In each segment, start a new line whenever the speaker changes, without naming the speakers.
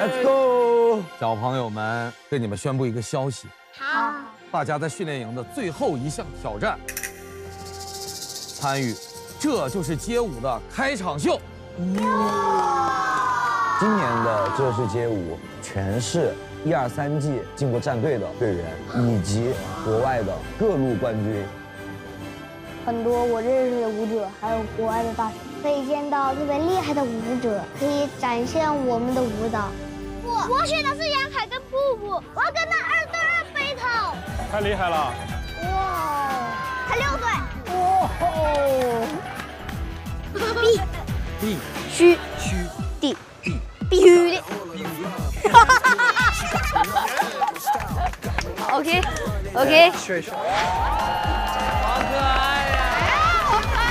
Let's go！
小朋友们，跟你们宣布一个消息。
好。
大家在训练营的最后一项挑战，参与《这就是街舞》的开场秀。
今年的《这就是街舞》全是1、2、3季进过战队的队员，以及国外的各路冠军。
很多我认识的舞者，还有国外的大神，可以见到特别厉害的舞者，可以展现我们的舞蹈。我选的是杨凯跟布布，我要跟他2对2 battle。
太厉害了！
哇，他6对。
必
须地必须的。OK。
好可爱呀！
好可爱！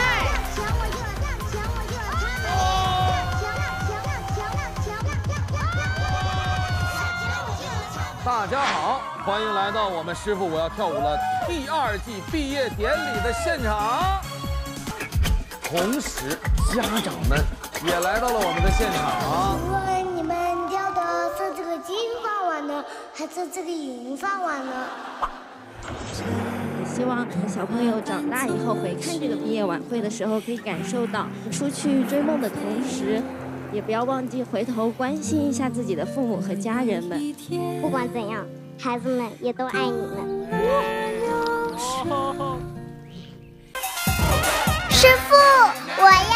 大家好，欢迎来到我们师傅我要跳舞了第2季毕业典礼的现场。同时，家长们也来到了我们的现场。
请问你们跳的是这个金饭碗呢，还是这个银饭碗呢？
希望小朋友长大以后回看这个毕业晚会的时候，可以感受到出去追梦的同时，也不要忘记回头关心一下自己的父母和家人们。
不管怎样，孩子们也都爱你们。师傅，我要。